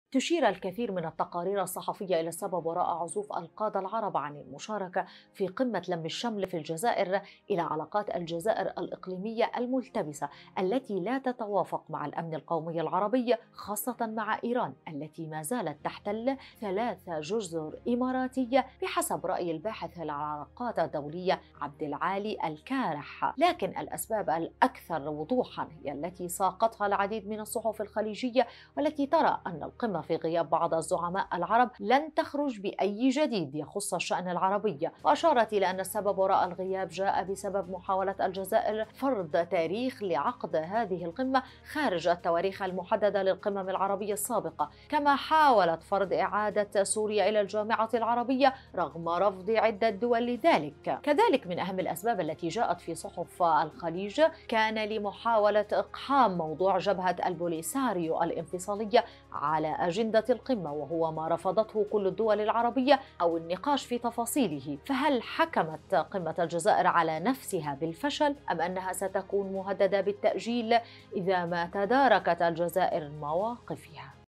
تشير الكثير من التقارير الصحفية إلى السبب وراء عزوف القادة العرب عن المشاركة في قمة لم الشمل في الجزائر إلى علاقات الجزائر الإقليمية الملتبسة التي لا تتوافق مع الأمن القومي العربي، خاصة مع إيران التي ما زالت تحتل 3 جزر إماراتية بحسب رأي الباحث في العلاقات الدولية عبد العالي الكارح. لكن الأسباب الأكثر وضوحا هي التي ساقتها العديد من الصحف الخليجية، والتي ترى أن القمة في غياب بعض الزعماء العرب لن تخرج بأي جديد يخص الشأن العربي. وأشارت إلى أن السبب وراء الغياب جاء بسبب محاولة الجزائر فرض تاريخ لعقد هذه القمة خارج التواريخ المحددة للقمم العربية السابقة، كما حاولت فرض إعادة سوريا إلى الجامعة العربية رغم رفض عدة دول لذلك. كذلك من أهم الأسباب التي جاءت في صحف الخليج كان لمحاولة إقحام موضوع جبهة البوليساريو الانفصالية على أجندة القمة، وهو ما رفضته كل الدول العربية أو النقاش في تفاصيله. فهل حكمت قمة الجزائر على نفسها بالفشل أم أنها ستكون مهددة بالتأجيل إذا ما تداركت الجزائر مواقفها؟